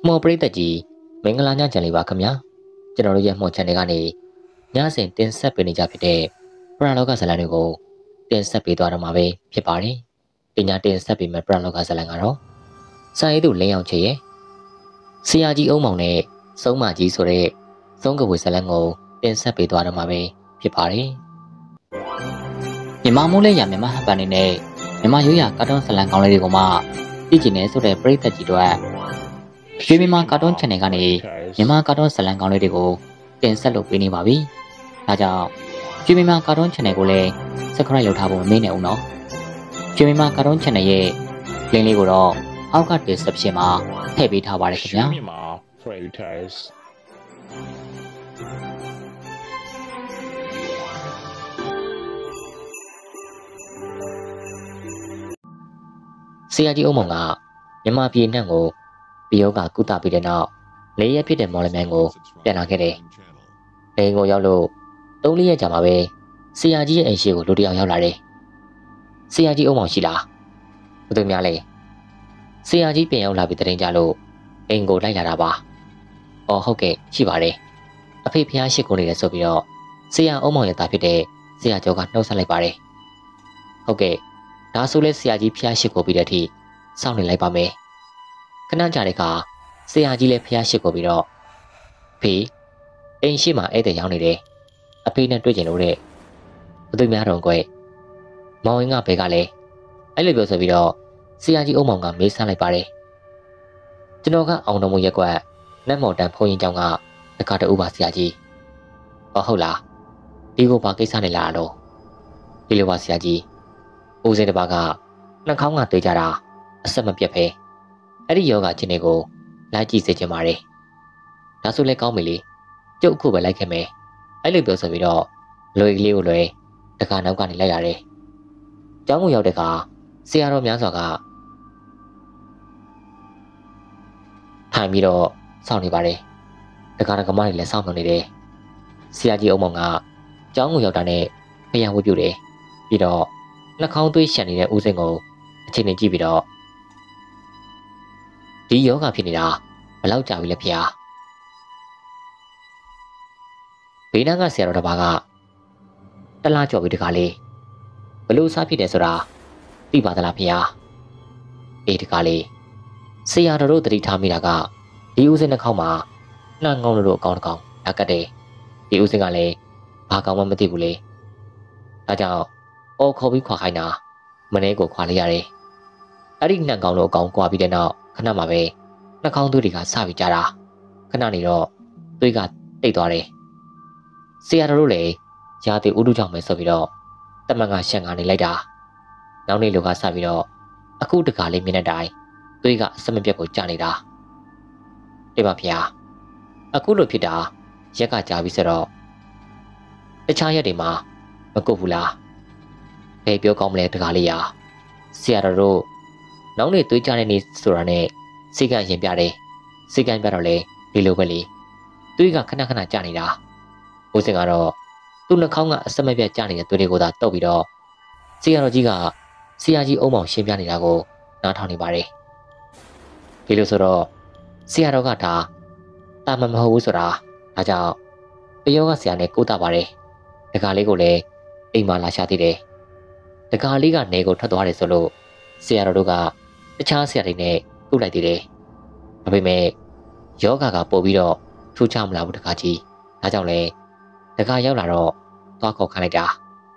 မော်ပရိသတ်ကြီးမင်္ဂလာညချန်လေးပါခင်ဗျာကျွန်တော်တို့ရဲ့မှော်ချန်နယ်ကနေညစဉ်တင်ဆက်ပေးနေကြဖြစ်တဲ့ပရလောကဇာတ်လမ်းတွေကိုတင်ဆက်ပေးသွားတော့မှာပဲဖြစ်ပါတယ်ဒီညတင်ဆက်ပေးမယ့်ပရလောကဇာတ်လမ်းကတော့စာရေးသူလင်းအောင်ချေရဲ့ဆရာကြီးအုံးမောင်နဲ့စုံးမကြီးဆိုတဲ့သုံးကဝေဇာတ်လမ်းကိုတင်ဆက်ပေးသွားတော့မှာပဲဖြစ်ပါတယ်မြန်မာမိုးလဲရမြန်မာဟန်ပန်နေနဲ့မြန်မာရိုးရာကာတွန်းဇာတ်လမ်းကောင်းလေးတွေကိုမှကြည့်ကြည့်နေဆိုတဲ့ပရိသတ်ကြီးတို့ရွှေမြန်မာကာတွန်း channel ကနေမြန်မာကာတွန်းဇာတ်လမ်းကောင်းလေးတွေကိုတင်ဆက်လုပ်ပေးနေပါပြီ။ဒါကြောင့်ရွှေမြန်မာကာတွန်း channel ကိုလည်း subscribe လုပ်ထားဖို့မမေ့နဲ့ဦးနော်။ရွှေမြန်မာကာတွန်း channel ရဲ့ link လေးကိုတော့အောက်က description မှာထည့်ပေးထားပါတယ်ခင်ဗျာ။ဆရာကြီးအုံးမောင်ကမြန်မာပြည်နှံ့ကိုပြီးရောကကုသပြီးတဲ့နောက်၄ရက်ဖြစ်တဲ့မော်လမြိုင်ကိုပြန်လာခဲ့တယ်။အိမ်ကိုရောက်လို့၃-၄ရက်ကြာမှပဲဆရာကြီးရဲ့အိမ်ရှိကိုလူတစ်ယောက်ရောက်လာတယ်။ဆရာကြီးအုံးမောင်ရှိလား။ဘယ်သူများလဲ။ဆရာကြီးပြန်ရောက်လာပြီးတရင်ကြလို့အိမ်ကိုလိုက်လာတာပါ။အော်ဟုတ်ကဲ့ရှိပါတယ်။အဖေဖျားရှိကိုနေတယ်ဆိုပြီးတော့ဆရာအုံးမောင်ရဲ့သားဖြစ်တဲ့ဆရာကျော်ကနှုတ်ဆက်လိုက်ပါတယ်။ဟုတ်ကဲ့ဒါဆိုလဲဆရာကြီးဖျားရှိကိုပြီးတဲ့အထိစောင့်နေလိုက်ပါမယ်။ခဏကြာတဲ့အခါဆရာကြီးလည်းဖျားရှိကိုပြီးတော့ဖေးအိမ်ရှိမှဧည့်သည်ရောက်နေတယ်အဖေနဲ့တွေ့ကြလို့တဲ့ဘသူများတော့ကွယ်မောင်ဝင်းကဘယ်ကလဲအဲ့လိုပြောဆိုပြီးတော့ဆရာကြီးအုံးမောင်ကမေးဆန်းလိုက်ပါတယ်ကျွန်တော်ကအောင်တော်မူရက်ကွက်နတ်မော်တန်ဖုန်းရင်ကျောင်းကတခါတူပါဆရာကြီးဟုတ်လားဒီကိုဘာကိစ္စနေလာတော့ဒီလိုပါဆရာကြီးဦးစင်းတစ်ပါးကနှာခေါင်းကတွေးကြတာအဆက်မပြတ်ပဲအဲ့ဒီယောဂချင်းတွေကိုလိုက်ကြည့်စေချင်ပါတယ်ဒါဆိုလဲကောင်းပြီလေကျုပ်အခုပဲလိုက်ခဲ့မယ်အဲ့လိုပြောဆိုပြီးတော့လွယ်ကလေးကိုလွယ်တခါနောက်ကနေလိုက်ရတယ်ကျောင်းကိုရောက်တဲ့အခါဆရာတော်များစွာကထိုင်ပြီးတော့စောင့်နေပါတယ်တခါတခါမှလည်းစောင့်နေတယ်ဆရာကြီးအုံးမောင်ကကျောင်းကိုရောက်တာနဲ့ဖျံဝှက်ပြုတ်တယ်ပြီးတော့နှာခေါင်းသွေးရှံနေတဲ့ဦးစင်ကိုအချိန်နဲ့ကြည့်ပြီးတော့ဒီယောဂဖြစ်နေတာဘယ်လောက်ကြာပြီလဲဖေဟာဘေးနားကဆရာတော်တစ်ပါးကတလားကြော်ပြီးတခါလေးဘလို့စားဖြစ်တယ်ဆိုတာသိပါသလားဖေဟာအေးတခါလေးဆရာတော်တို့တတိထားမိတာကဒီဦးစင်းနှာခေါင်းမှာနှာငုံလို့အကောင်တကောင်အကတ်တယ်ဒီဦးစင်းကလည်းဘာကောင်မှမသိဘူးလေဒါကြောင့်အော်ခေါ်ပြီးခွာခိုင်းတာမနေ့ကိုခွာလိုက်ရတယ်အဲ့ဒီနှံကောင်လို့အကောင်ကွာပြီးတဲ့နောက်ခဏမှပဲနှာခေါင်းသွေးတွေကစပြီးကြတာခဏနေတော့သွေးကတိတ်သွားတယ်ဆရာတော်တို့လည်းရာသီဥတုကြောင့်ပဲဆိုပြီးတော့တမန်ကရှန်ကနေလိုက်တာနောက်နေ့လူကစပြီးတော့အခုတခါလေးမြင်တဲ့တိုင်သွေးကအစမပြတ်ကိုကျနေတာတိတ်ပါဗျာအခုလိုဖြစ်တာရက်ကကြာပြီဆိုတော့တခြားရက်တွေမှာမကုတ်ဘူးလားဘယ်ပြောကောင်းမလဲတခါလေးရာဆရာတော်တို့နောက်နေ့သွေးကြတဲ့နေ့ဆိုတာနဲ့စိတ်ကရင်ပြတယ်စိတ်ကပြတော့လေဒီလိုပဲလေသွေးကခဏခဏကျနေတာဦးစင်ကတော့သူ့နှာခေါင်းကအစမပြတ်ကျနေတဲ့သွေးတွေကိုသာတုပ်ပြီးတော့ဆရာတော်ကြီးကဆရာကြီးအုံးမောင်ရှင်းပြနေတာကိုနားထောင်နေပါတယ်ဒီလိုဆိုတော့ဆရာတော်ကဒါတာမဟုတ်ဘူးဆိုတာဒါကြောင့်တယောကဆရာနဲ့ကိုးတာပါတယ်တကားလေးကိုလည်းအိမ်မှာလာရှာသေးတယ်တကားလေးကနေကိုထွက်သွားတယ်ဆိုလို့ဆရာတော်တို့ကတခြားဆရာတွေနဲ့ကုလိုက်သေးတယ်ဒါပေမဲ့ယောဂကပို့ပြီးတော့ထူးခြားမလာဘူးတကားကြီးဒါကြောင့်လဲတကားရောက်လာတော့သွားခေါ်ခိုင်းလိုက်တာ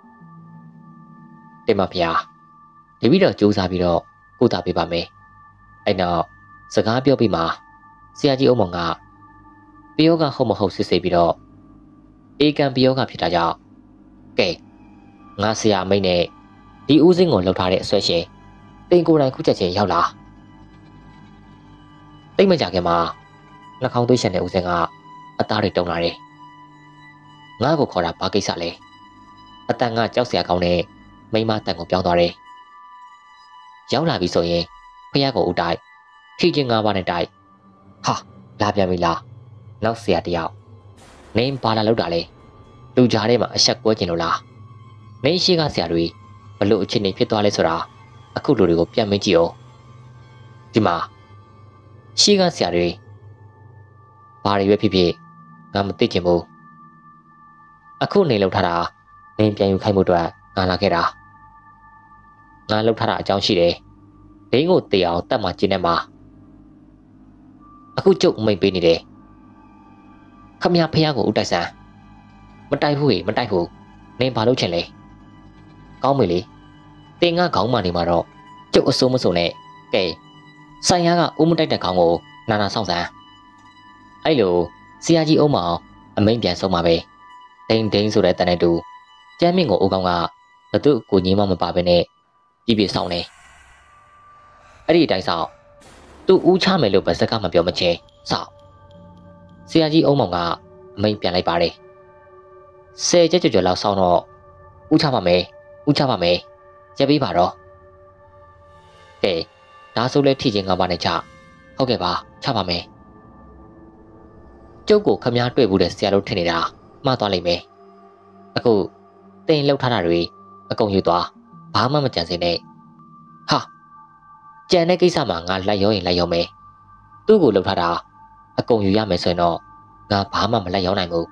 တင်ပါဗျာဒီပြီးတော့ကြိုးစားပြီးတော့ကုသပေးပါမယ်အဲ့နောက်စကားပြောပြီးမှဆရာကြီးအုံးမောင်ကပယောဂဟုတ်မဟုတ်စစ်ဆေးပြီးတော့အေကံပယောဂဖြစ်တာကြောင့်ကဲငါဆရာမိတ်နဲ့ဒီဦးစင်းကိုလှုပ်ထားတဲ့အဆွဲရှင်တင်ကိုယ်တိုင်ခုချက်ချင်းရောက်လာတိတ်မကြခင်မှာနှာခေါင်းသွေးရှံတဲ့ဦးစင်းကအသားတွေတုံလာတယ်ငါ့ကိုခေါ်တာဘာကိစ္စလဲအတန်ကကြောက်စရာကောင်းတဲ့မိမတန်ကိုပြောင်းသွားတယ်ရောက်လာပြီဆိုရင်ဖះကိုဦးတိုက်ထိချင်း၅ပါးနဲ့တိုက်ဟာလာပြန်ပြီလားနောက်ဆရာတယောက်နင်းဘာလာလောက်တာလဲလူကြားထဲမှာအဆက်ကွဲကျင်လို့လားမင်းရှိကဆရာတွေဘလို့အခြေအနေဖြစ်သွားလဲဆိုတာအခုလူတွေကိုပြန်မကြည့်အောင်ဒီမှာရှိကဆရာတွေဘာတွေပဲဖြစ်ဖြစ်ငါမသိချင်ဘူးအခုနေလောက်ထားတာနေပြန်ယူခိုင်းမှုအတွက်ငါလာခဲ့တာငါလောက်ထားတာအကြောင်းရှိတယ်ဒင်းကိုတေအောင်တတ်မှကျင်းနေမှာအခုကျုပ်မိတ်ပေးနေတယ်ခမရဖះကိုဥတိုက်ဆန်းမတိုက်ဘူးဟေ့မတိုက်ဘူးနင်ဘာလုပ်ချင်လဲကောင်းပြီလေတင်ငါခေါင်းမှနေမှာတော့ကျုပ်အစိုးမစုံနဲ့ကဲဆိုင်ရကဦးမတိုက်တဲ့ခေါင်းကိုနာနာဆောင်စမ်းအဲ့လိုဆရာကြီးအုံးမောင်အမိန်ပြန်ဆုံးပါပဲဒိန်ဒိန်ဆိုတဲ့တန်တဲ့တူကျမ်းမြင့်ကိုအိုးကောင်းကဘသူ့ကိုကြီးမမပါဘဲနဲ့ပြပြဆောင်နေအဲ့ဒီအတိုင်းဆောင်သူ့ဦးချမယ်လို့ဗစက်ကမပြောမချင်းဆောင်ဆရာကြီးအုံးမောင်ကအမိန်ပြန်လိုက်ပါတယ်10ချက်ကျော်လောက်ဆောင်တော့ဦးချပါမယ်ဦးချပါမယ်ရက်ပေးပါတော့ကဲဒါဆိုလဲထိချင်းငါးပါးနဲ့ချဟုတ်ကဲ့ပါချပါမယ်ကျုပ်ကိုခမားတွေ့ဘူးတဲ့ဆရာတို့ထင်နေတာမှားသွားလိမ့်မယ်အခုတင်လှုပ်ထားတာတွေအကုန်ယူသွားဘာမှမကြံစည်နဲ့ဟာကြံတဲ့ကိစ္စမှာငါလိုက်ရောရင်လိုက်ရောမယ်သူ့ကိုလှုပ်ထားတာအကုန်ယူရမယ်ဆိုရင်တော့ငါဘာမှမလိုက်ရောနိုင်ဘူး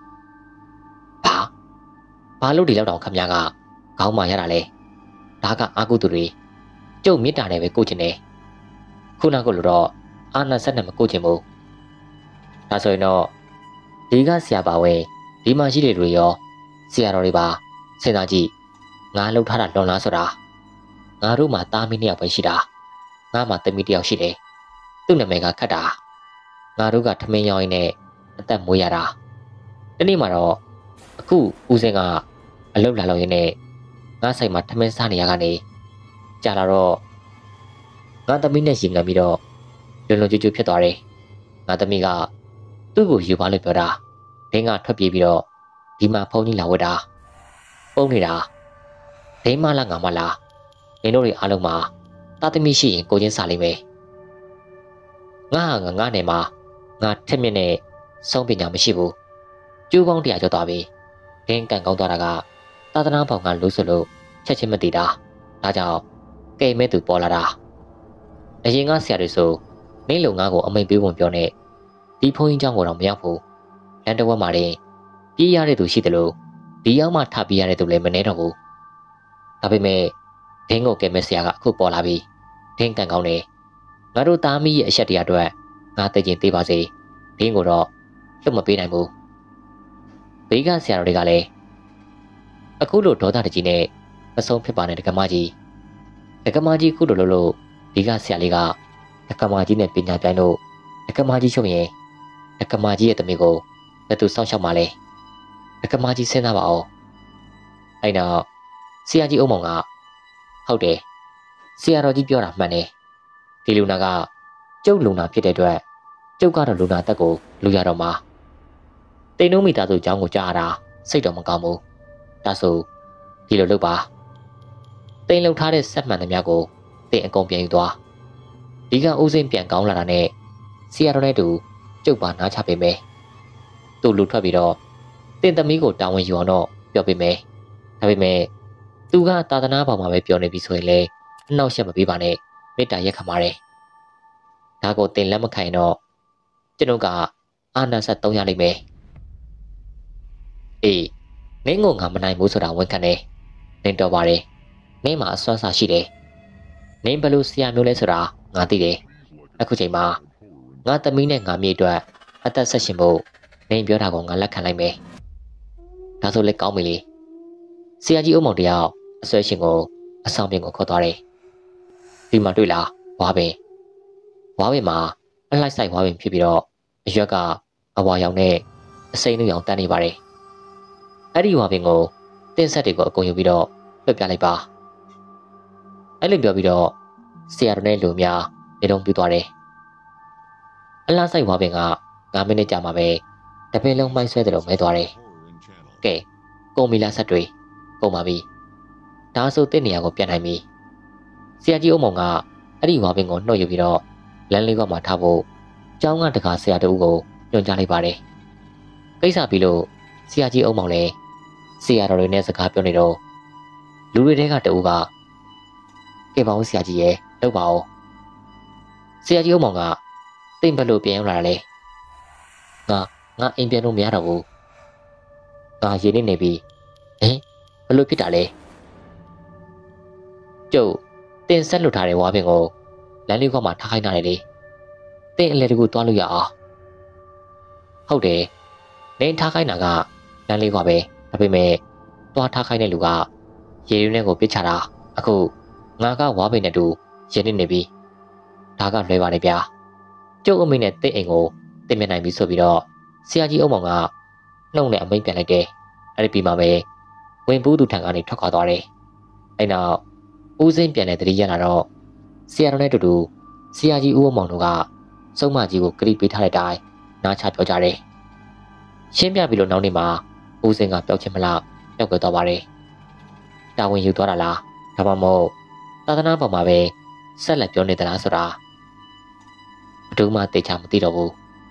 ဘာလို့ဒီလောက်တောင်ခမားကခေါင်းမာရတာလဲဒါကအာကုသူတွေကျုပ်မြစ်တာနဲ့ပဲကိုချင်တယ်ခုနကလိုတော့အာနာဆက်နဲ့မကိုချင်ဘူးဒါဆိုရင်တော့ဒီကဆရာပါဝင်ဒီမှာရှိတဲ့တွေရောဆရာတော်တွေပါစဉ်းစားကြည့်ငါလှုပ်ထားတာလွန်လားဆိုတာငါတို့မှတားမီးနှစ်ယောက်ပဲရှိတာငါမှတမီးတစ်ယောက်ရှိတယ်သူ့နာမည်ကခတ်တာငါတို့ကထမင်းရောင်းရင်းနဲ့အသက်မွေးရတာဒီနေ့မှတော့အခုဦးစင်ကအလုပ်လာလို့ရင်းနဲ့ငါဆိုင်မှာထမင်းစားနေရကနေကြာလာတော့ငါသမီးနဲ့ရင်ခံပြီးတော့လွန်လွန်ကျူးကျူးဖြစ်သွားတယ်ငါသမီးကသူ့ကိုယူပါလို့ပြောတာဒင်းကထွက်ပြေးပြီးတော့ဒီမှာဖုန်းကြီးလာဝတ်တာပုံနေတာဒင်းမလားငါမလားနင်တို့တွေအားလုံးမှာတာသမီရှိရင်ကိုချင်းစားလိမ့်မယ်ငါနဲ့မှာငါထက်မြက်နဲ့ဆုံးပညာမရှိဘူးကျိုးပေါင်း100ကျော်သွားပြီဒင်းကန်ကောင်းသွားတာကသာသနာပေါင်ကလို့ဆိုလို့ချက်ချင်းမသိတာဒါကြောင့်ကဲမဲ့သူပေါ်လာတာအရင်ကဆရာတွေဆိုမင်းလုံငါကိုအမိန်ပေးဝင်ပြောနေဒီဖုန်းကြီးเจ้าကိုတော့မရောက်ဘူးလန်တဝက်မှာတင်ပြေးရတဲ့သူရှိတယ်လို့ဒီရောက်မှထပြေးရတဲ့သူလည်းမနေတော့ဘူးဒါပေမဲ့ဒင်းကိုကဲမဲ့ဆရာကအခုပေါ်လာပြီဒင်းကန်ကောင်းနေငါတို့သားမီးရဲ့အချက်တရားအတွက်ငါသိချင်းသိပါစေဒင်းကိုတော့လွတ်မပေးနိုင်ဘူးဘေးကဆရာတော်တွေကလည်းအခုလိုဒေါသတကြီးနဲ့မဆုံးဖြစ်ပါနဲ့ဒကမကြီးခုလိုလို့ဒီကဆရာလေးကဒကမကြီးနဲ့ပညာပြိုင်လို့ဒကမကြီးချုပ်ရင်ဒကမကြီးရဲ့တမီးကိုဘယ်သူစောင့်ရှောက်မှလဲဒကမကြီးစဉ်းစားပါအောင်အဲ့တော့ဆရာကြီးအုံမောင်ကဟုတ်တယ်ဆရာတော်ကြီးပြောတာမှန်တယ်ဒီလူနာကကျုပ်လူနာဖြစ်တဲ့အတွက်ကျုပ်ကတော့လူနာတက်ကိုလူရတော့မှာတိန်နှုံးမိသားစုအကြောင်းကိုကြားရတာစိတ်တော့မကောင်းဘူးဒါဆိုဒီလိုလုပ်ပါတိန်လှုပ်ထားတဲ့ဆက်မှန်သမျှကိုတင်အကုန်ပြန်ယူသွားဒီကဦးစင်းပြန်ကောင်းလာတာနဲ့ဆရာတော်နဲ့တူကျုပ်ပါနားချပေးမယ်သူ့လူထွက်ပြီးတော့တင်သမီးကိုတာဝန်ယူအောင်တော့ပြောပေးမယ်ဒါပေမဲ့သူကသာသနာပေါ်မှာပဲပြောနေပြီဆိုရင်လေအနောက်ရှက်မပေးပါနဲ့မေတ္တာရက်ခံပါတယ်ဒါကိုတင်လက်မခံရင်တော့ကျွန်တော်ကအာနာဆက်3ရလိမ့်မယ်အေးမင်းကငါမနိုင်ဘူးဆိုတာဝန်ခံတယ်နင်တော်ပါတယ်မင်းမှာအစွမ်းစားရှိတယ်နင်ဘယ်လိုဆရာမျိုးလဲဆိုတာငါသိတယ်အခုချိန်မှာငါသမီးနဲ့ငါမြေအတွက်အသက်ဆက်ရှင်ဖို့နင်ပြောတာကိုငါလက်ခံလိုက်မယ်ဒါဆိုလည်းကောင်းပြီလေဆရာကြီးအုံမောင်တယောက်အဆွဲရှင်ကိုအဆောင်ပြင်ကိုခေါ်သွားတယ်ဒီမှာတွေ့လားဝါပင်မှာအလိုက်ဆိုင်ဝါပင်ဖြစ်ပြီးတော့အရွက်ကအဝါရောင်နဲ့အစိမ်းလူရောင်တန်းနေပါတယ်အဲ့ဒီဝါပင်ကိုတင်းဆက်တွေကိုအကုန်ယူပြီးတော့ပြပြလိုက်ပါအဲ့လိုပြောပြီးတော့ဆရာတော်နဲ့လူများနေတော့ပြသွားတယ်အလားဆိုင်ဝါပင်က9မိနစ်ကြာမှပဲတပင်းလုံးမိုင်းဆွဲတယ်လို့မဲသွားတယ်ကဲကုန်ပြီလားဆက်တွေကုန်ပါပြီဒါဆိုတင့်နေရာကိုပြန်နိုင်ပြီဆရာကြီးအုံမောင်ကအဲ့ဒီဝါပင်ကိုနှုတ်ယူပြီးတော့လမ်းလေးကမှထားဖို့ကျောင်းကတကားဆရာတူကိုညွှန်ကြားလိုက်ပါတယ်ကိစ္စပြီးလို့ဆရာကြီးအုံမောင်လည်းဆရာတော်တွေနဲ့စကားပြောနေတော့လူတွေထဲကတူကကဲပါဦးဆရာကြီးရဲ့လုပ်ပါဦးဆရာကြီးအုံမောင်ကတင့်ဘက်လို့ပြန်ရောက်လာတာလေငါအိမ်ပြန်လို့မရတော့ဘူးငါရေနေပြီဟင်ဘလို့ဖြစ်တာလဲကျုပ်တင်ဆက်လွတ်ထားတဲ့ဝါပင်ကိုလမ်းလေးကမှထားခိုင်းထားတယ်လေတင်အလဲတကူသွားလို့ရအောင်ဟုတ်တယ်နင်းထားခိုင်းတာကလမ်းလေးကပဲဒါပေမဲ့သွားထားခိုင်းတဲ့လူကရေရင်းနဲ့ကိုပစ်ချတာအခုငါကဝါပင်နဲ့တူရေနေပြီဒါကလွဲပါလေဗျာကျုပ်အမိနဲ့တင့်အိမ်ကိုတင်မြင်နိုင်ပြီဆိုပြီးတော့ဆရာကြီးအုံမောင်ကနှုတ်နဲ့အမိန်ပြန်လိုက်တယ်အဲ့ဒီပြီးမှပဲဝင်ဘူးသူထံကနေထွက်ခွာသွားတယ်အဲ့နောက်ဦးစင်းပြန်တဲ့တတိယလာတော့ဆရာတော်နဲ့တူတူဆရာကြီးဦးအုံမောင်တို့ကစုံမကြီးကိုကြိပေးထားတဲ့အတိုင်းနားချပြောကြတယ်ရှင်းပြပြီးလို့နောက်နေ့မှာဦးစင်းကပျောက်ချင်းမလားပျောက်ကွယ်သွားပါတယ်တာဝန်ယူသွားတာလားဒါမှမဟုတ်သာသနာ့ဘောင်မှာပဲဆက်လက်ပြောနေသလားဆိုတာဘယ်သူမှသိချာမသိတော့ဘူး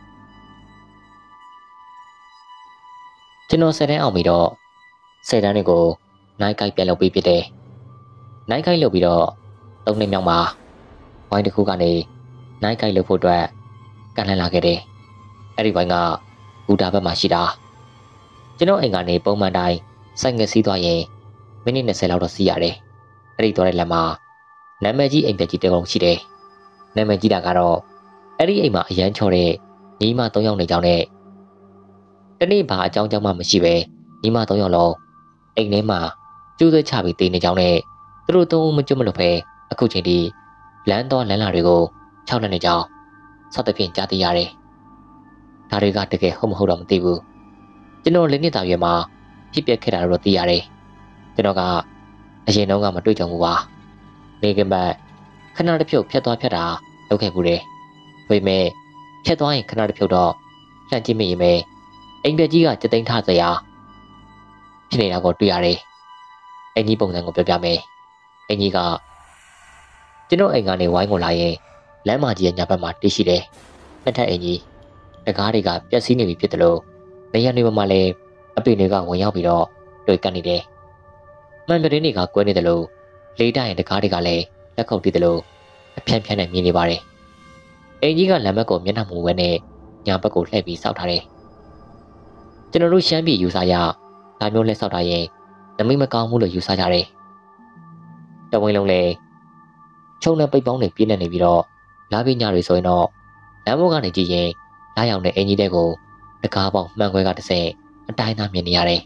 ကျွန်တော်10တန်းအောင်ပြီးတော့10တန်းတွေကိုနိုင်ကိုက်ပြန်လုပ်ပြီးဖြစ်တယ်နိုင်ကိုက်လုပ်ပြီးတော့3နှစ်မြောက်မှာဝိုင်းတစ်ခုကနေနိုင်ကိုက်လုပ်ဖို့အတွက်ကန်လှန်လာခဲ့တယ်အဲ့ဒီဝိုင်းကဘူတာဘက်မှာရှိတာကျွန်တော်အိမ်ကနေပုံမှန်တိုင်းစိုက်ငယ်စီးသွားရင်မိနစ်20လောက်တော့စီးရတယ်အဲ့ဒီသွားတဲ့လမ်းမှာနာမည်ကြီးအိမ်ပြကြီးတစ်ကောင်ရှိတယ်နာမည်ကြီးတာကတော့အဲ့ဒီအိမ်မှာအရန်ချော်တဲ့ညီမ3ယောက်နေကြောင်းနဲ့တနေ့ဘာအကြောင်းမှမရှိပဲညီမ3ယောက်လုံးအိမ်ထဲမှာကျိုးဆွဲချပြီးတည်နေကြောင်းနဲ့သူတို့သုံးမကျွတ်မလို့ပဲအခုချိန်ထိလမ်းတော်လမ်းလာတွေကိုခြောက်လှမ်းနေကြောင်းစသဖြင့်ကြားသိရတယ်ဒါတွေကတကယ်ဟုတ်မဟုတ်တော့မသိဘူးကျွန်တော်လေးနှစ်သားရွယ်မှာဖြစ်ပျက်ခဲ့တာတော့သိရတယ်ကျွန်တော်ကအရင်တုန်းကမတွေ့ကြဘူးပါနေကပတ်ခဏတစ်ဖြုတ်ဖြတ်သွားဖြတ်တာလုပ်ခဲ့ဘူးတယ်ဒါပေမဲ့ဖြတ်သွားရင်ခဏတစ်ဖြုတ်တော့လှမ်းကြည့်မိရင်ပဲအိမ်ပြကြီးကစက်သိမ်းထားစရာဖြစ်နေတာကိုတွေ့ရတယ်အင်ကြီးပုံစံကိုပြောပြမယ်အင်ကြီးကကျွန်တော်အိမ်ကနေဝိုင်းကိုလာရင်လမ်းမကြီးရဲ့ညာဘက်မှာတည်ရှိတယ်နှစ်ထပ်အင်ကြီးတကားတွေကပြက်စီးနေပြီဖြစ်တယ်လို့နေရနေမှာလည်းအပင်တွေကဝင်ရောက်ပြီးတော့တွေ့ကပ်နေတယ်မှန်ပြတင်းတွေကကွဲနေတယ်လို့လေးတိုင်တကားတွေကလည်းလက်ခုပ်တီးတယ်လို့အဖြန်းဖြန်းနဲ့မြင်နေပါတယ်အင်ကြီးကလမ်းဘက်ကိုမျက်နှာမူဝဲနဲ့ညာဘက်ကိုလှည့်ပြီးစောက်ထားတယ်ကျွန်တော်တို့ရှမ်းပြည်ယူဆရဒါမျိုးလက်စောက်ထားရင်နမိတ်မကောင်းဘူးလို့ယူဆကြတယ်တဝင်းလုံးလည်းချုံနဲ့ပိတ်ပေါင်းတွေပြည့်နေပြီးတော့လာပညာတွေဆိုရင်တော့လမ်းဘောကနေကြည့်ရင်လာရောက်တဲ့အင်ကြီးတဲ့ကိုတကားပေါင်းမှန်ခွဲကတစ်ဆင့်အတိုင်းသားမြင်နေရတယ်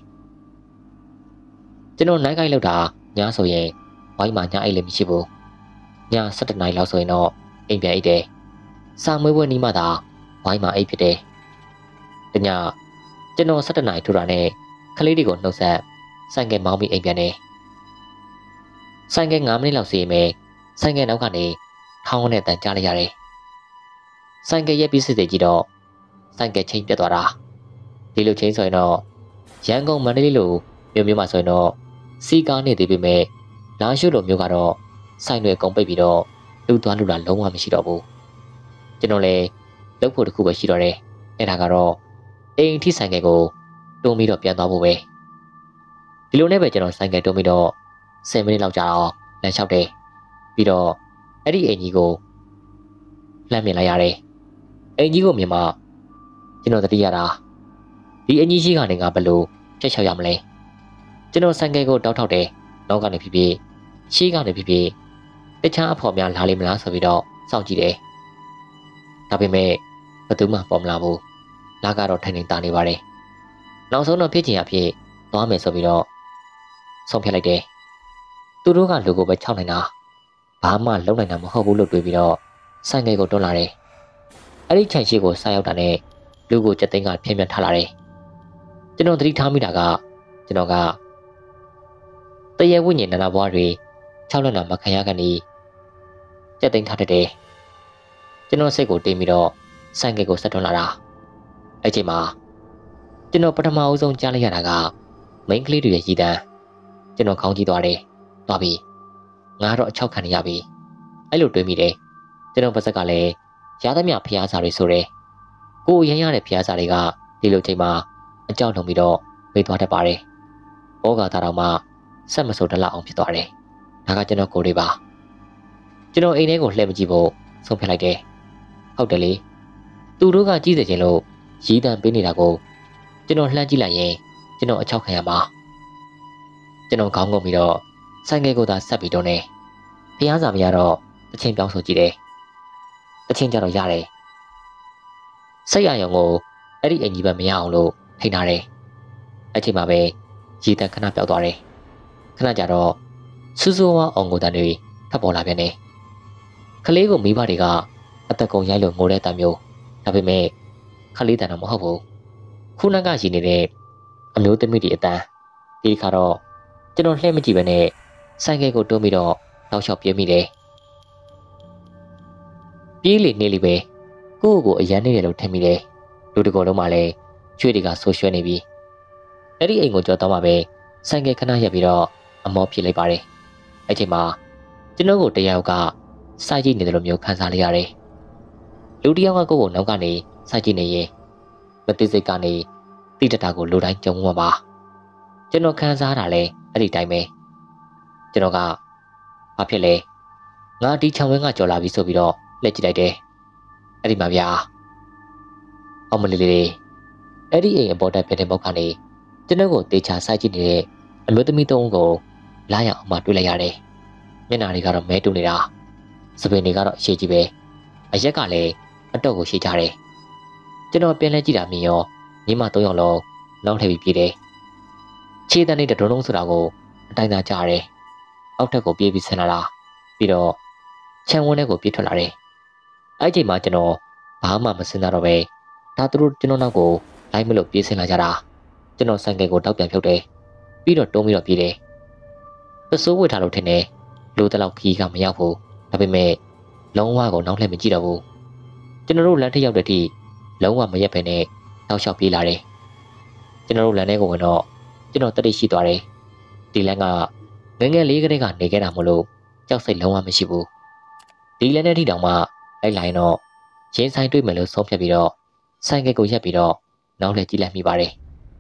ကျွန်တော်နိုင်ကိုက်လောက်တာညဆိုရင်ဝိုင်းမှာညအိတ်လည်းမရှိဘူးည7 နာရီလောက်ဆိုရင်တော့အိမ်ပြန်အိတ်တယ်စာမွေးပွဲနီးမှသာဝိုင်းမှာအိတ်ဖြစ်တယ်တညကျွန်တော်7 နာရီထိုးတာနဲ့ကလေးတွေကိုနှုတ်ဆက်ဆိုင်ကယ်မောင်းပြီးအိမ်ပြန်တယ်ဆိုင်ကယ်9 မိနစ်လောက်စီရင်မယ်ဆိုင်ကယ်နောက်ကနေထောင်းနဲ့တန်ကြားလိုက်ရတယ်ဆိုင်ကယ်ရဲ့ပြီးစစ်စစ်ကြည့်တော့ဆိုင်ကယ်ချိန်ပြတ်သွားတာဒီလိုချိန်ဆိုရင်တော့ရန်ကုန်မန္တလေးလိုမြို့မှာဆိုရင်တော့စီကားနေသေးပေမဲ့လာရှုလိုမျိုးကတော့ဆိုင်တွေကုန်ပိတ်ပြီးတော့လူသွားလူလာလုံးဝမရှိတော့ဘူးကျွန်တော်လည်းလုပ်ဖို့တခုပဲရှိတော့တယ်အဲ့ဒါကတော့အိမ်ထိဆိုင်ကယ်ကိုတွန်းပြီးတော့ပြန်သွားဖို့ပဲဒီလိုနဲ့ပဲကျွန်တော်ဆိုင်ကယ်တွန်းပြီးတော့10 မိနစ်လောက်ကြာတော့လမ်းလျှောက်တယ်ပြီးတော့အဲ့ဒီအိမ်ကြီးကိုလှမ်းမြင်လိုက်ရတယ်အိမ်ကြီးကိုမြင်မှကျွန်တော်သတိရတာဒီအကြီးရှိကနေငါဘယ်လိုဖြတ်ချောက်ရမလဲကျွန်တော်ဆိုင်ကယ်ကိုတောက်ထောက်တယ်နောက်ကနေဖြစ်ဖြစ်ရှေးကနေဖြစ်ဖြစ်တခြားအဖော်များလာလိမ့်မလားဆိုပြီးတော့စောင့်ကြည့်တယ်ဒါပေမဲ့ဘယ်သူမှပေါ်မလာဘူးလာကတော့ထိုင်နေတာနေပါတယ်နောက်ဆုံးတော့ဖြစ်ချင်အဖြစ်သွားမယ်ဆိုပြီးတော့ဆုံးဖြတ်လိုက်တယ်သူတို့ကလူကိုပဲခြောက်နေတာဘာမှလုံနိုင်တာမဟုတ်ဘူးလို့တွေးပြီးတော့ဆိုင်ကယ်ကိုတွန်းလာတယ်အဲ့ဒီခြံရှိကိုဆိုက်ရောက်တာနဲ့လူကိုကြက်သိန်းကဖြင်းပြထားလာတယ်ကျွန်တော်သတိထားမိတာကကျွန်တော်ကတရေဝိညာဉ်နာနာဘွားတွေ6 လက်နာမခံရကနေကြက်သိန်းထားတတ်တယ်ကျွန်တော်စိတ်ကိုတင်းပြီးတော့ဆိုင်ကယ်ကိုဆက်တွန်းလာတာအဲ့ချိန်မှာကျွန်တော်ပထမအဆုံးကြားလိုက်ရတာကမိန်းကလေးတွေရဲ့ရည်တန်းကျွန်တော်ခေါင်းကြည့်သွားတယ်သွားပြီငါတော့အချောက်ခံရပြီအဲ့လိုတွေးမိတယ်ကျွန်တော်ပါဇက်ကလည်းရသမျှဖျားစာတွေဆိုတယ်ကိုယ်ရမ်းရတဲ့ဖျားစာတွေကဒီလိုချိန်မှာအကြောက်လုံပြီးတော့မေးသွားတတ်ပါတယ်ဩဃာတာတော်မှဆက်မဆိုးတလောက်အောင်ဖြစ်သွားတယ်ဒါကကျွန်တော်ကိုယ်လေးပါကျွန်တော်အိမ်ထဲကိုလှည့်မကြည့်ဖို့ဆုံးဖြတ်လိုက်တယ်ဟုတ်တယ်လေသူတို့ကကြီးစေခြင်းလို့ရည်တံပေးနေတာကိုကျွန်တော်လှမ်းကြည့်လိုက်ရင်ကျွန်တော်အချောက်ခံရမှာကျွန်တော်ခေါင်းငုံပြီးတော့ဆိုင်ကယ်ကိုသာဆက်ပြီးတော့နေဖျားစာမရတော့တချင်းပြောင်းဆိုကြည့်တယ်တချင်းကြတော့ရတယ်စိတ်အယုံကိုအဲ့ဒီအင်ကြီးပဲမရအောင်လို့ထိန်းထားတယ်အဲ့ချိန်မှာပဲရည်တံခဏပြောက်သွားတယ်ခဏကြာတော့စူးစူးဝါအောင်ကိုတန်တွေထပ်ပေါ်လာပြန်တယ်ကလေးကိုမိဘတွေကအသက်ကုန်ရိုက်လို့ငိုတဲ့တံမျိုးဒါပေမဲ့ခလေးတန်တော့မဟုတ်ဘူးခုနကရည်နေတဲ့အမျိုးသမီးတွေအတန်းဒီခါတော့ကျွန်တော်လှည့်မကြည့်ပဲနဲ့ဆိုင်ကယ်ကိုတွန်းပြီးတော့တောက်လျှောက်ပြေးမိတယ်ပြေးလေနေလေပဲကိုယ့်ကိုအရန်နေတယ်လို့ထင်မိတယ်လူတကောလုံးမှလည်းချွေတွေကဆိုးရွှဲနေပြီအဲ့ဒီအိမ်ကိုကြော်တော့မှပဲဆိုင်ကယ်ခဏရပ်ပြီးတော့အမောဖြစ်လိုက်ပါတယ်အဲ့ချိန်မှာကျွန်တော်ကိုတယောက်ကစိုက်ကြည့်နေတယ်လို့မျိုးခံစားလိုက်ရတယ်လူတယောက်ကကိုယ့်ကိုနောက်ကနေစိုက်ကြည့်နေရင်မသိစိတ်ကနေတိတတာကိုလူတိုင်းကြုံမှာပါကျွန်တော်ခံစားတာလဲအဲ့ဒီတိုင်းပဲကျွန်တော်ကဘာဖြစ်လဲငါဒီချောင်းဝင်းကကြော်လာပြီဆိုပြီးတော့လက်ကြည့်လိုက်တယ်အဲ့ဒီမှာဗျာအောင်မလေးလေးအဲ့ဒီအိမ်အပေါ်တက်ပြတဲ့ဘုတ်ကနေကျွန်တော်ကိုတေချာစိုက်ကြည့်နေတဲ့အမျိုးသမီးသုံးဦးကိုလာရအောင်မှတွေ့လိုက်ရတယ်မျက်နှာတွေကတော့မဲတူနေတာစပင်တွေကတော့အရှိကြီးပဲအရက်ကလည်းအတော့ကိုရှိကြတယ်ကျွန်တော်ပြန်လဲကြည့်တာမြင်ရောညီမ၃ယောက်လုံးနောက်ထပ်ပြီးပြေးတယ်ခြေတန်းနေတဲ့ဒုံလုံးဆိုတာကိုအတိုင်းသားကြားရတယ်အောက်ထပ်ကိုပြေးပြီးဆင်းလာတာပြီးတော့ခြံဝန်းထဲကိုပြေးထွက်လာတယ်အဲ့ချိန်မှာကျွန်တော်ဘာမှမစင်တော့ပဲဒါသူတို့ကျွန်တော်နောက်ကိုလိုက်မလို့ပြေးဆင်းလာကြတာကျွန်တော်ဆိုင်ကယ်ကိုတောက်ပြန်ဖြုတ်တယ်ပြီးတော့တုံးပြီးတော့ပြေးတယ်ပစိုးဝစ်ထားလို့ထင်တယ်လိုတလောက်ခီးကမရောက်ဘူးဒါပေမဲ့လုံးဝကိုနောက်လှည့်မကြည့်တော့ဘူးကျွန်တော်တို့လမ်းထက်ရောက်တဲ့အထိလုံးဝမရက်ပဲနဲ့တောက်လျှောက်ပြေးလာတယ်ကျွန်တော်တို့လမ်းထဲကိုဝင်တော့ကျွန်တော်တတိရှိသွားတယ်ဒီလမ်းကငငယ်လေးကလေးကနေခဲ့တာမလို့ကြောက်စိတ်လုံးဝမရှိဘူးဒီလမ်းထဲထိတောင်မှလိုက်လာရင်တော့ရင်းဆိုင်တွေ့မယ်လို့ဆုံးဖြတ်ပြီးတော့ဆိုင်ကယ်ကိုရက်ပြီးတော့နောက်လှည့်ကြည့်လိုက်မိပါတယ်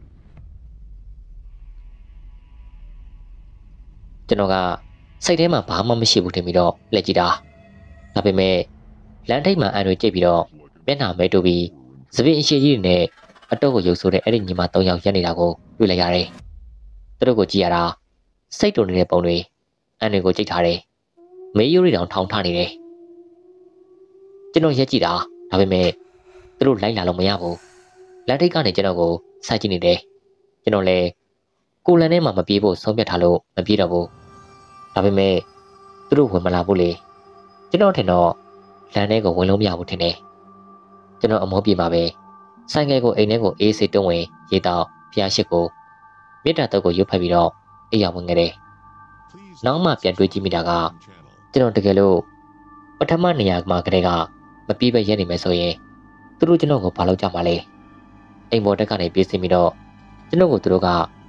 ကျွန်တော်ကစိတ်ထဲမှာဘာမှမရှိဘူးထင်ပြီးတော့လက်ကြည့်တာဒါပေမဲ့လမ်းထိပ်မှာအန်တွေကြိတ်ပြီးတော့မျက်နှာမဲတူပြီးစပင်းအရှိကြီးတွေနဲ့အတော့ကိုရုပ်ဆိုးတဲ့အဲ့ဒီညီမ၃ယောက်ရက်နေတာကိုတွေ့လိုက်ရတယ်သူတို့ကိုကြည့်ရတာစိတ်တုန်နေတဲ့ပုံတွေအန်တွေကိုကြိတ်ထားတယ်မေးရိုးတွေတောင်ထောင်ထားနေတယ်ကျွန်တော်ရက်ကြည့်တာဒါပေမဲ့သူတို့လိုက်လာလို့မရဘူးလမ်းထိပ်ကနေကျွန်တော်ကိုစိုက်ကြည့်နေတယ်ကျွန်တော်လည်းကိုလန်ထဲမှာမပြေးဖို့ဆုံးဖြတ်ထားလို့မပြေးတော့ဘူးဒါပေမဲ့သူတို့ဝင်မလာဘူးလေကျွန်တော်ထင်တော့လမ်းထဲကိုဝင်လို့မရဘူးထင်တယ်ကျွန်တော်အမောပြေမှာပဲဆိုင်ကယ်ကိုအိမ်ထဲကိုအေးစေးတွန်းဝင်ရေတောက်ဖျားရှိကိုမြေတာတော့ကိုရွတ်ဖက်ပြီးတော့အိမ်ရောက်ဝင်ခဲ့တယ်နောက်မှပြန်တွေးကြည့်မိတာကကျွန်တော်တကယ်လို့ပထမနေရာမှာကလေးကမပြေးပဲရဲနေမယ်ဆိုရင်သူတို့ကျွန်တော်ကိုဘာလုပ်ကြမှာလဲအိမ်ပေါ်တက်ကနေပြေးစင်းပြီးတော့ကျွန်တော်ကိုသူတို့က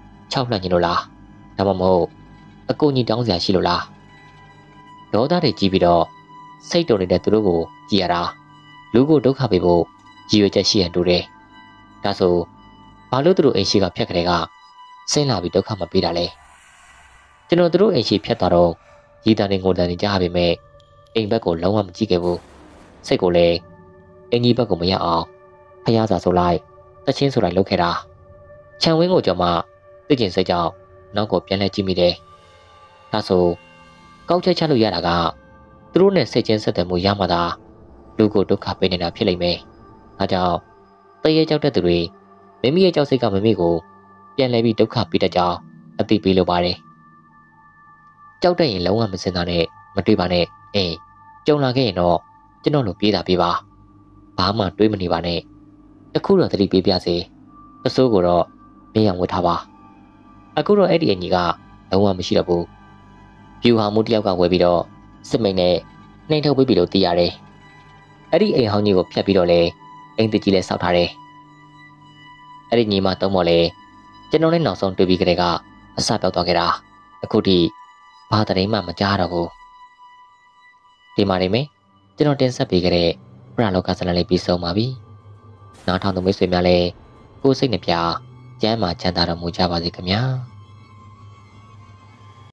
6လှန့်ညင်လို့လားဒါမှမဟုတ်အကူကြီးတောင်းစရာရှိလို့လားဒေါသတွေကြီးပြီးတော့စိတ်တုန်နေတဲ့သူတို့ကိုကြည်ရတာလူကိုဒုက္ခပေးဖို့ရည်ရွယ်ချက်ရှိရန်တူတယ်ဒါဆိုဘာလို့သူတို့အိမ်ရှိကဖြတ်ခတဲ့ကဆင်းလာပြီးဒုက္ခမပေးတာလဲကျွန်တော်သူတို့အိမ်ရှိဖြတ်သွားတော့ရည်တန်နေငိုတန်နေကြပါပေမဲ့အိမ်ဘက်ကိုလုံးဝမကြည့်ခဲ့ဘူးစိတ်ကိုလည်းအင်ကြီးဘက်ကိုမရအောင်ဖျားစာဆိုလိုက်တချင်းဆိုလိုက်လုပ်ခဲ့တာခြံဝင်းကိုကြော်မှသိကျင်စိတ်ကြောင့်နောက်ကိုပြန်လှည့်ကြည့်မိတယ်ဒါဆိုကောက်ချက်ချလို့ရတာကသူတို့နဲ့စိတ်ချင်းဆက်သွယ်မှုရမှသာလူကိုဒုက္ခပေးနေတာဖြစ်လိမ့်မယ်ဒါကြောင့်တရေကြောက်တဲ့သူတွေမိမိရဲ့ကြောက်စိတ်ကမိမိကိုပြန်လဲပြီးဒုက္ခပေးတတ်ကြောင်းအသိပေးလိုပါတယ်ကြောက်တဲ့ရင်လုံးဝမစင်တာနဲ့မတွေးပါနဲ့ကြုံလာခဲ့ရင်တော့ကျွန်တော်လိုပြေးတာပေးပါဘာမှတွေးမနေပါနဲ့အခုတော့သတိပေးပြစေအစိုးကိုတော့မြင်ရဝတ်ထားပါအခုတော့အဲ့ဒီအညီကလုံးဝမရှိတော့ဘူးပြူဟာမှုတယောက်ကဝယ်ပြီးတော့စစ်မိန်နဲ့နှိမ်ထုတ်ပေးပြီလို့သိရတယ်အဲ့ဒီအိမ်ဟောင်းကြီးကိုဖျက်ပြီးတော့လေအိမ်တကြီးလဲစောက်ထားတယ်အဲ့ဒီညီမသုံးမော်လေကျွန်တော်နဲ့နောက်ဆုံးတွေ့ပြီးကြတဲ့ကအစပြောက်သွားခဲ့တာအခုထိဘာတရင်မှမကြားတော့ဘူးဒီမှာနေမယ်ကျွန်တော်တင်ဆက်ပေးခဲ့တဲ့ပရလောကဇာတ်လမ်းလေးပြီးဆုံးပါပြီနောက်ထောင်သူမိတ်ဆွေများလည်းကိုယ်စိတ်နှပြကျမ်းမာချမ်းသာတော်မူကြပါစေခင်ဗျာ